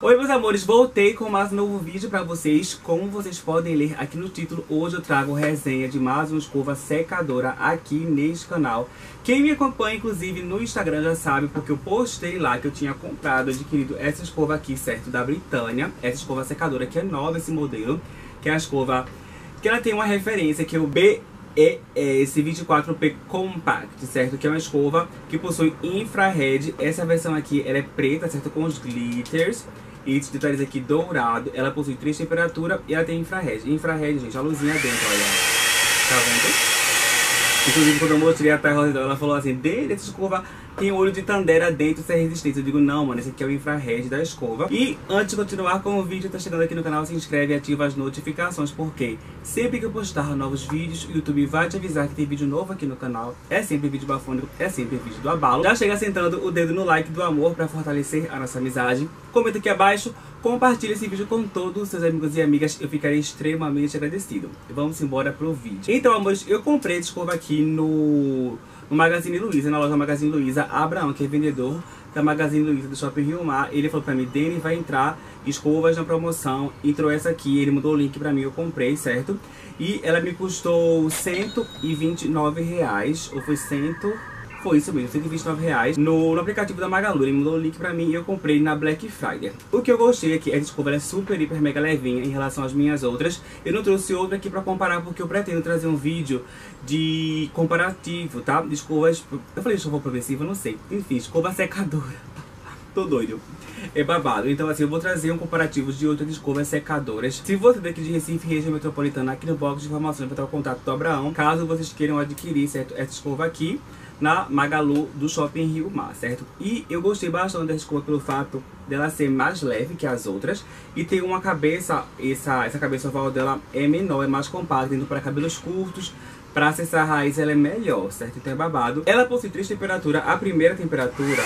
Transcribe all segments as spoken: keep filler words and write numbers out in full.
Oi meus amores, voltei com mais um novo vídeo pra vocês. Como vocês podem ler aqui no título, hoje eu trago resenha de mais uma escova secadora aqui neste canal. Quem me acompanha inclusive no Instagram já sabe, porque eu postei lá que eu tinha comprado, adquirido essa escova aqui, certo, da Britânia. Essa escova secadora que é nova, esse modelo, que é a escova que ela tem uma referência que é o B E S vinte e quatro P Compact, certo? Que é uma escova que possui infrared. Essa versão aqui ela é preta, certo? Com os glitters e esses detalhes aqui dourado. Ela possui três temperaturas e ela tem infrared. Infrared, gente, a luzinha dentro, olha. Tá vendo? Inclusive, quando eu mostrei a Thay Rosedal, ela falou assim: dele, essa escova tem olho de Tandera dentro sem resistência. Eu digo, não, mano, esse aqui é o infrared da escova. E antes de continuar com o vídeo, tá chegando aqui no canal, se inscreve e ativa as notificações, porque sempre que eu postar novos vídeos, o YouTube vai te avisar que tem vídeo novo aqui no canal. É sempre vídeo bafônico, é sempre vídeo do abalo. Já chega sentando o dedo no like do amor pra fortalecer a nossa amizade. Comenta aqui abaixo, compartilha esse vídeo com todos os seus amigos e amigas, eu ficarei extremamente agradecido. Vamos embora pro vídeo. Então, amores, eu comprei essa escova aqui no... no Magazine Luiza, na loja Magazine Luiza. Abraão, que é vendedor da Magazine Luiza do Shopping Rio Mar, ele falou pra mim: Dani, vai entrar escovas na promoção. Entrou essa aqui, ele mandou o link pra mim, eu comprei, certo? E ela me custou cento e vinte e nove reais, ou foi cento... Foi isso mesmo, cento e vinte e nove reais no, no aplicativo da Magalu. Ele mandou o link pra mim e eu comprei na Black Friday. O que eu gostei é que essa escova é super, hiper, mega levinha em relação às minhas outras. Eu não trouxe outra aqui pra comparar, porque eu pretendo trazer um vídeo de comparativo, tá? De escovas... Eu falei escova progressiva, não sei. Enfim, escova secadora. Tô doido. É babado. Então assim, eu vou trazer um comparativo de outras escovas secadoras. Se você daqui de Recife, região metropolitana, aqui no box de informações vai estar o contato do Abraão, caso vocês queiram adquirir, certo, essa escova aqui na Magalu do Shopping Rio Mar, certo? E eu gostei bastante dessa escova pelo fato dela ser mais leve que as outras e tem uma cabeça, essa, essa cabeça oval dela é menor, é mais compacta, indo para cabelos curtos. Para acessar a raiz ela é melhor, certo? Então é babado. Ela possui três temperaturas. A primeira temperatura,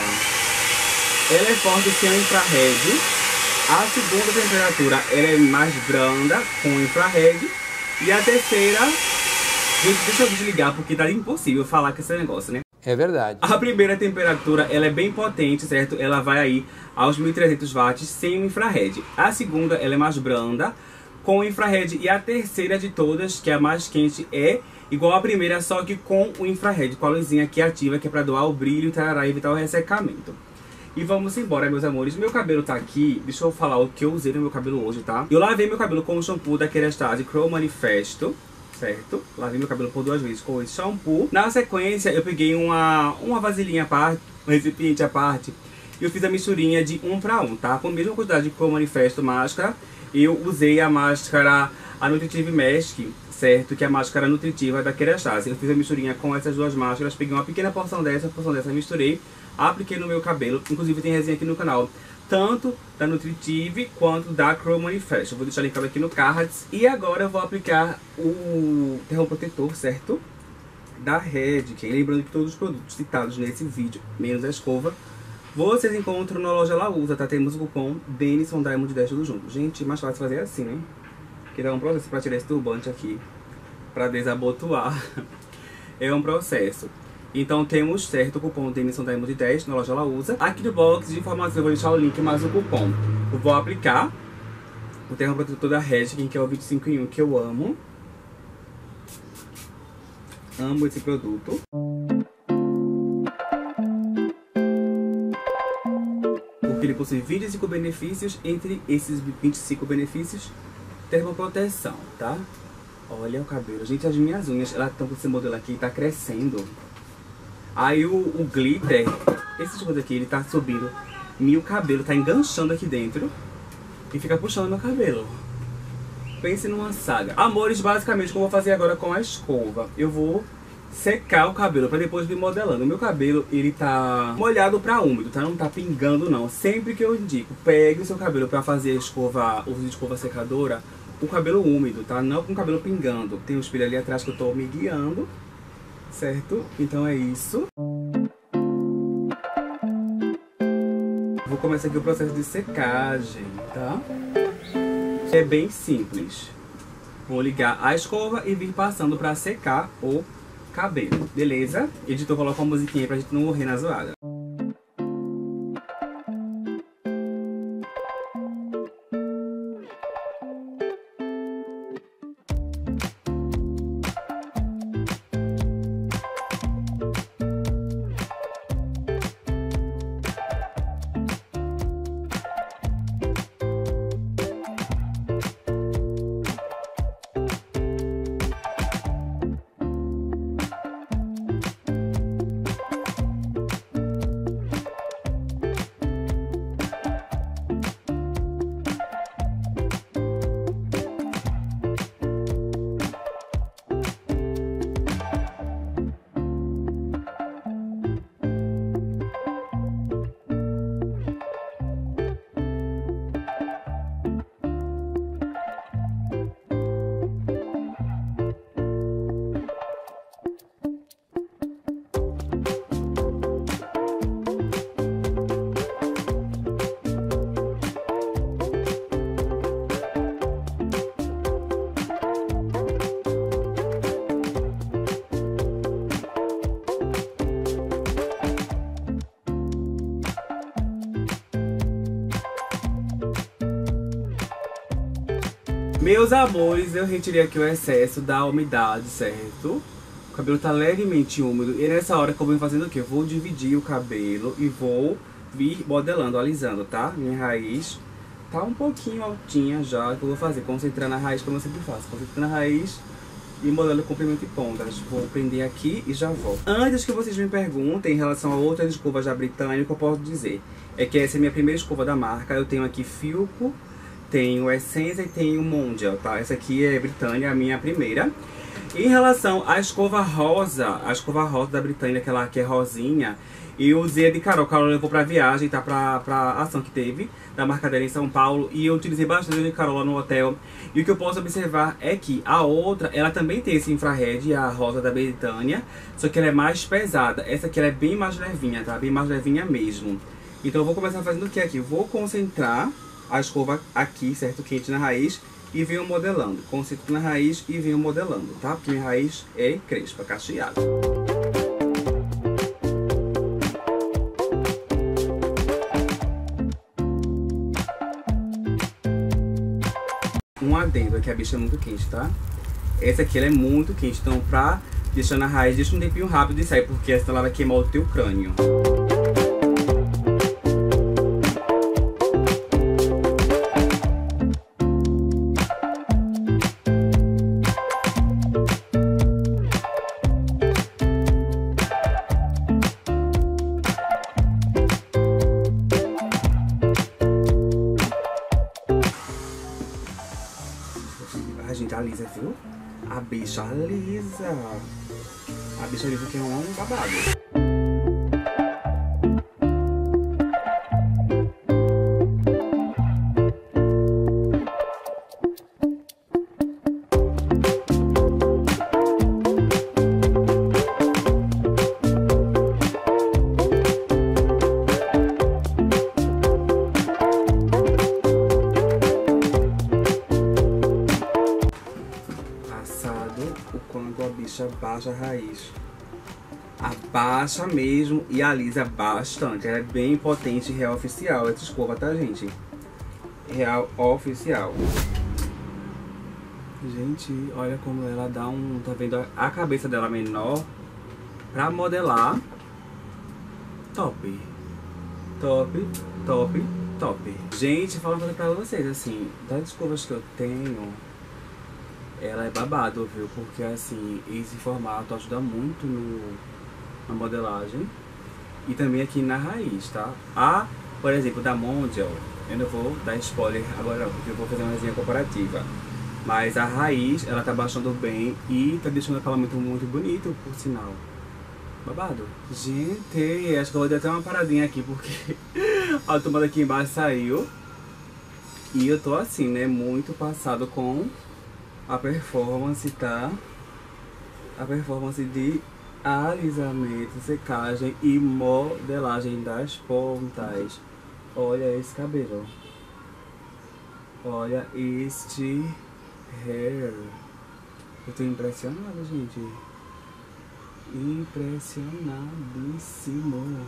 ela é forte sem infrared. A segunda temperatura, ela é mais branda com infrared. E a terceira... Gente, deixa eu desligar porque tá impossível falar com esse negócio, né? É verdade. A primeira temperatura, ela é bem potente, certo? Ela vai aí aos mil e trezentos watts sem o infrared. A segunda, ela é mais branda com o infrared. E a terceira de todas, que é a mais quente, é igual à primeira, só que com o infrared, com a luzinha aqui ativa, que é pra doar o brilho, tarará, e evitar o ressecamento. E vamos embora, meus amores. Meu cabelo tá aqui. Deixa eu falar o que eu usei no meu cabelo hoje, tá? Eu lavei meu cabelo com o shampoo da Kerastase Curl Manifesto, certo? Lavei meu cabelo por duas vezes com esse shampoo. Na sequência, eu peguei uma, uma vasilhinha à parte, um recipiente à parte, e eu fiz a misturinha de um pra um, tá? Com a mesma quantidade de Curl Manifesto máscara, eu usei a máscara, a Nutritive Mask, certo? Que é a máscara nutritiva da Kerastase. Eu fiz a misturinha com essas duas máscaras, peguei uma pequena porção dessa, uma porção dessa, misturei, apliquei no meu cabelo. Inclusive tem resenha aqui no canal, tanto da Nutritive quanto da Curl Manifesto. Eu vou deixar linkado aqui no cards. E agora eu vou aplicar o terrão protetor, certo? Da Redken. Lembrando que todos os produtos citados nesse vídeo, menos a escova, vocês encontram na loja Lausa, tá? Temos o cupom Denison Diamond dez tudo junto. Gente, mais fácil fazer assim, né? Que dá um processo pra tirar esse turbante aqui, pra desabotoar. É um processo. Então temos, certo, o cupom Denison Diamond dez na loja Lausa. Aqui no box de informações eu vou deixar o link mais o cupom. Eu vou aplicar o termo protetor da Redken, que é o vinte e cinco em um, que eu amo. Amo esse produto. Porque ele possui vinte e cinco benefícios. Entre esses vinte e cinco benefícios, termoproteção, tá? Olha o cabelo. Gente, as minhas unhas, elas estão com esse modelo aqui, tá crescendo. Aí o, o glitter, esse coisa aqui, ele tá subindo. Meu cabelo tá enganchando aqui dentro e fica puxando meu cabelo. Pense numa saga. Amores, basicamente o que eu vou fazer agora com a escova, eu vou secar o cabelo pra depois vir modelando. O meu cabelo, ele tá molhado pra úmido, tá? Não tá pingando não. Sempre que eu indico, pegue o seu cabelo pra fazer a escova, uso de escova secadora, o cabelo úmido, tá? Não com o cabelo pingando. Tem um espelho ali atrás que eu tô me guiando, certo? Então é isso. Vou começar aqui o processo de secagem, tá? É bem simples. Vou ligar a escova e vir passando pra secar o cabelo, beleza? Editor, coloca uma musiquinha aí pra gente não morrer na zoada. Meus amores, eu retirei aqui o excesso da umidade, certo? O cabelo tá levemente úmido. E nessa hora que eu vou fazendo o quê? Eu vou dividir o cabelo e vou vir modelando, alisando, tá? Minha raiz tá um pouquinho altinha já, que eu vou fazer, concentrar na raiz, como eu sempre faço. Concentrar na raiz e modelo comprimento e pontas. Vou prender aqui e já volto. Antes que vocês me perguntem em relação a outras escovas da Britânia, o que eu posso dizer é que essa é a minha primeira escova da marca. Eu tenho aqui Filco, tenho Essência e tenho Mondial, tá? Essa aqui é Britânia, a minha primeira. Em relação à escova rosa, a escova rosa da Britânia, aquela que é rosinha, eu usei a de Carol. Carol levou pra viagem, tá? Pra, pra ação que teve, da marca dela em São Paulo. E eu utilizei bastante a de Carol lá no hotel. E o que eu posso observar é que a outra, ela também tem esse infrared, a rosa da Britânia. Só que ela é mais pesada. Essa aqui ela é bem mais levinha, tá? Bem mais levinha mesmo. Então eu vou começar fazendo o que aqui? Vou concentrar a escova aqui, certo? Quente na raiz. E venho modelando. Concentro na raiz e venho modelando, tá? Porque minha raiz é crespa, cacheada. Um adendo é que a bicha é muito quente, tá? Essa aqui ela é muito quente, então pra deixar na raiz, deixa um tempinho rápido e sai, porque essa ela vai queimar o teu crânio. A gente alisa, viu? A bicha alisa. A bicha alisa que é um babado. O quanto a bicha baixa a raiz, abaixa mesmo e alisa bastante. Ela é bem potente, real oficial essa escova, tá, gente? Real oficial. Gente, olha como ela dá um... Tá vendo a cabeça dela menor pra modelar. Top. Top, top, top. Gente, falando pra vocês, assim, das escovas que eu tenho, ela é babado, viu? Porque assim, esse formato ajuda muito no, na modelagem. E também aqui na raiz, tá? A, por exemplo, da Mondial, eu não vou dar spoiler agora não, porque eu vou fazer uma resenha comparativa. Mas a raiz, ela tá baixando bem e tá deixando o acabamento muito bonito, por sinal. Babado. Gente, acho que eu vou dar até uma paradinha aqui, porque a tomada aqui embaixo saiu. E eu tô assim, né? Muito passado com a performance, tá? A performance de alisamento, secagem e modelagem das pontas. Olha esse cabelo. Olha este hair. Eu tô impressionado, gente. Impressionadíssimo.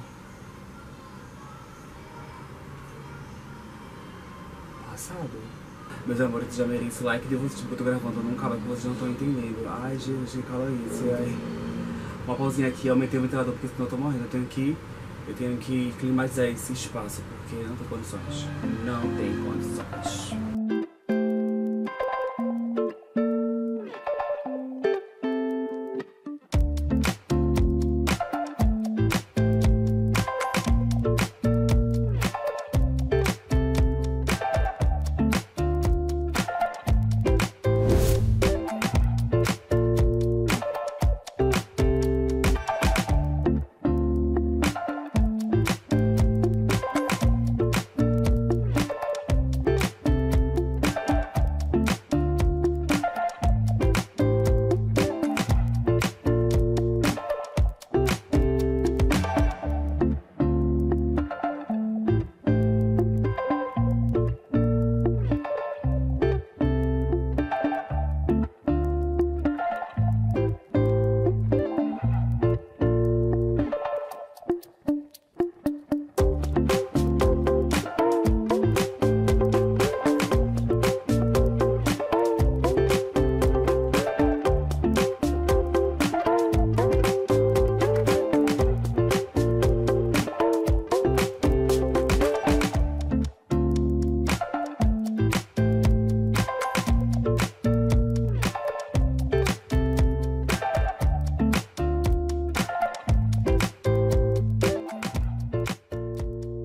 Passado. Meus amores, já mereço like de vocês, porque eu tô gravando num calo que vocês não estão entendendo. Ai, gente, cala isso. Ai. Uma pausinha aqui, aumentei o ventilador porque senão eu tô morrendo. Eu tenho que, eu tenho que climatizar esse espaço, porque não tem condições. Não tem condições.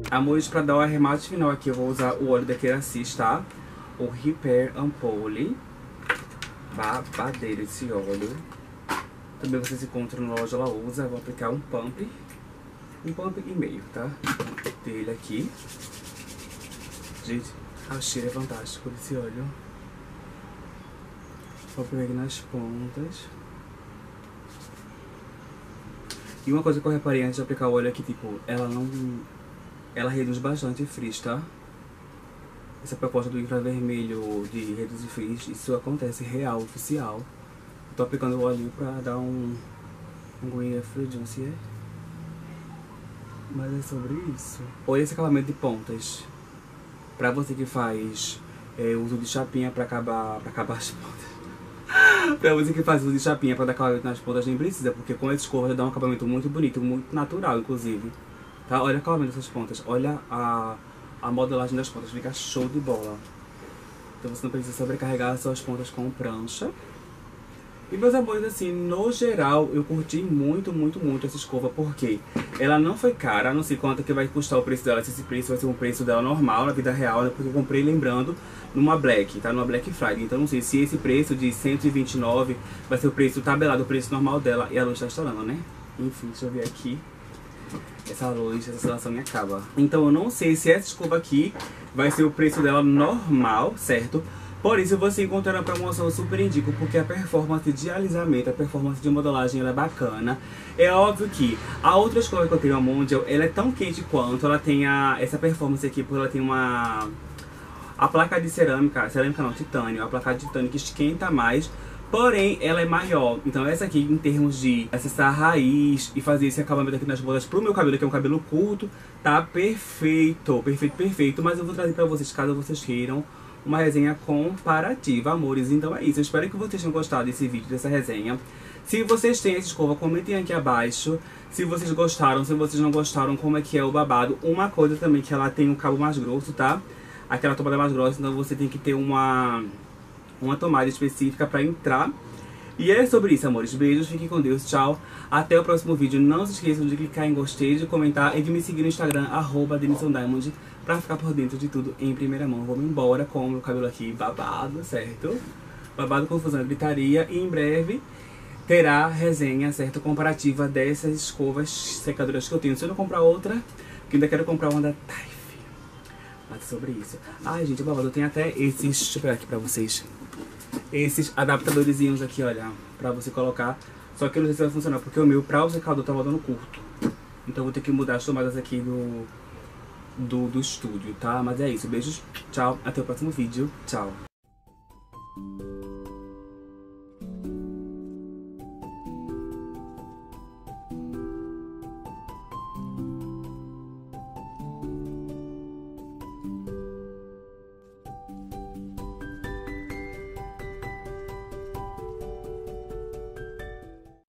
Amores, pra dar o arremate final aqui, eu vou usar o óleo da Keracis, tá? O Repair Ampoule. Babadeiro esse óleo. Também vocês encontram na loja Ela Usa. Vou aplicar um pump. Um pump e meio, tá? Dele aqui. Gente, o cheiro é fantástico desse óleo. Vou pegar nas pontas. E uma coisa que eu reparei antes de aplicar o óleo é que, tipo, ela não... Ela reduz bastante frizz, tá? Essa proposta do infravermelho de reduzir frizz, isso acontece real, oficial. Tô aplicando o óleo pra dar um... Um green fragrance, é? Mas é sobre isso. Olha esse acabamento de pontas. Pra você que faz é, uso de chapinha pra acabar, pra acabar as pontas. Pra você que faz uso de chapinha pra dar acabamento nas pontas, nem precisa, porque com essa escova dá um acabamento muito bonito, muito natural, inclusive. Tá? Olha o acabamento dessas pontas, olha a, a modelagem das pontas, fica show de bola. Então você não precisa sobrecarregar as suas pontas com prancha. E meus amores, assim, no geral, eu curti muito, muito, muito essa escova, porque ela não foi cara, não sei quanto que vai custar o preço dela, se esse preço vai ser um preço dela normal, na vida real, né? Porque eu comprei, lembrando, numa Black, tá? Numa Black Friday. Então não sei se esse preço de cento e vinte e nove vai ser o preço tabelado, o preço normal dela, e a luz tá estourando, né? Enfim, deixa eu ver aqui. Essa luz, essa selação me acaba. Então eu não sei se essa escova aqui vai ser o preço dela normal, certo? Por isso você encontrar na promoção, eu super indico, porque a performance de alisamento, a performance de modelagem, ela é bacana. É óbvio que a outra escova que eu tenho, a Mondial, ela é tão quente quanto, ela tem a, essa performance aqui, porque ela tem uma... A placa de cerâmica, cerâmica não, titânio, a placa de titânio que esquenta mais, porém ela é maior. Então essa aqui, em termos de acessar a raiz e fazer esse acabamento aqui nas bolas pro meu cabelo, que é um cabelo curto, tá perfeito, perfeito, perfeito. Mas eu vou trazer pra vocês, caso vocês queiram, uma resenha comparativa, amores. Então é isso, eu espero que vocês tenham gostado desse vídeo, dessa resenha. Se vocês têm essa escova, comentem aqui abaixo se vocês gostaram, se vocês não gostaram, como é que é o babado. Uma coisa também, que ela tem um cabo mais grosso, tá? Aquela tomada mais grossa, então você tem que ter uma, uma tomada específica pra entrar. E é sobre isso, amores. Beijos, fiquem com Deus, tchau. Até o próximo vídeo. Não se esqueçam de clicar em gostei, de comentar e de me seguir no Instagram, arroba Denison Diamond, pra ficar por dentro de tudo em primeira mão. Vou me embora com o meu cabelo aqui babado, certo? Babado, confusão, gritaria. E em breve terá resenha, certo? Comparativa dessas escovas secadoras que eu tenho. Se eu não comprar outra, que ainda quero comprar uma da Taif. Mas sobre isso. Ai, gente, o babado tem até esses... Deixa eu pegar aqui pra vocês. Esses adaptadorzinhos aqui, olha, pra você colocar. Só que eu não sei se vai funcionar, porque o meu, pra o secador, tá rodando curto. Então eu vou ter que mudar as tomadas aqui do, do, do estúdio, tá? Mas é isso, beijos, tchau, até o próximo vídeo, tchau.